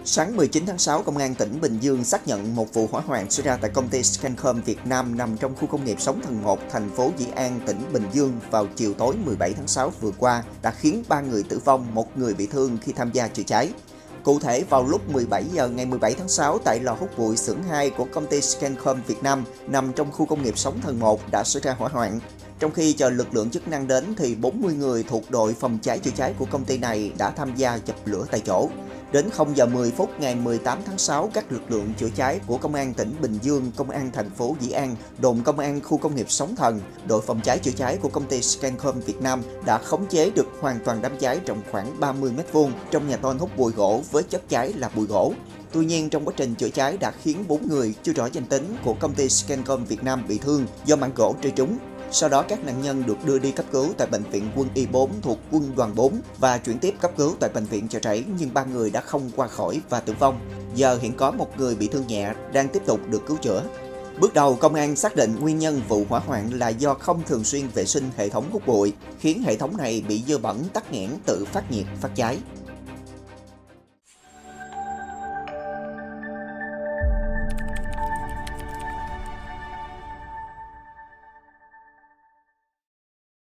Sáng 19 tháng 6, Công an tỉnh Bình Dương xác nhận một vụ hỏa hoạn xảy ra tại công ty Scancom Việt Nam nằm trong khu công nghiệp Sóng Thần 1, thành phố Dĩ An, tỉnh Bình Dương vào chiều tối 17 tháng 6 vừa qua đã khiến 3 người tử vong, 1 người bị thương khi tham gia chữa cháy. Cụ thể, vào lúc 17 giờ ngày 17 tháng 6 tại lò hút bụi xưởng 2 của công ty Scancom Việt Nam nằm trong khu công nghiệp Sóng Thần 1 đã xảy ra hỏa hoạn. Trong khi chờ lực lượng chức năng đến thì 40 người thuộc đội phòng cháy chữa cháy của công ty này đã tham gia dập lửa tại chỗ. Đến 0 giờ 10 phút ngày 18 tháng 6, các lực lượng chữa cháy của Công an tỉnh Bình Dương, Công an thành phố Dĩ An, đồn công an khu công nghiệp Sóng Thần, đội phòng cháy chữa cháy của công ty Scancom Việt Nam đã khống chế được hoàn toàn đám cháy rộng khoảng 30 m² trong nhà tôn hút bụi gỗ với chất cháy là bụi gỗ. Tuy nhiên, trong quá trình chữa cháy đã khiến 4 người chưa rõ danh tính của công ty Scancom Việt Nam bị thương do mảng gỗ rơi trúng. Sau đó, các nạn nhân được đưa đi cấp cứu tại Bệnh viện Quân y 4 thuộc Quân đoàn 4 và chuyển tiếp cấp cứu tại Bệnh viện Chợ Rẫy, nhưng 3 người đã không qua khỏi và tử vong. Giờ hiện có 1 người bị thương nhẹ đang tiếp tục được cứu chữa. Bước đầu, công an xác định nguyên nhân vụ hỏa hoạn là do không thường xuyên vệ sinh hệ thống hút bụi, khiến hệ thống này bị dơ bẩn, tắc nghẽn, tự phát nhiệt, phát cháy.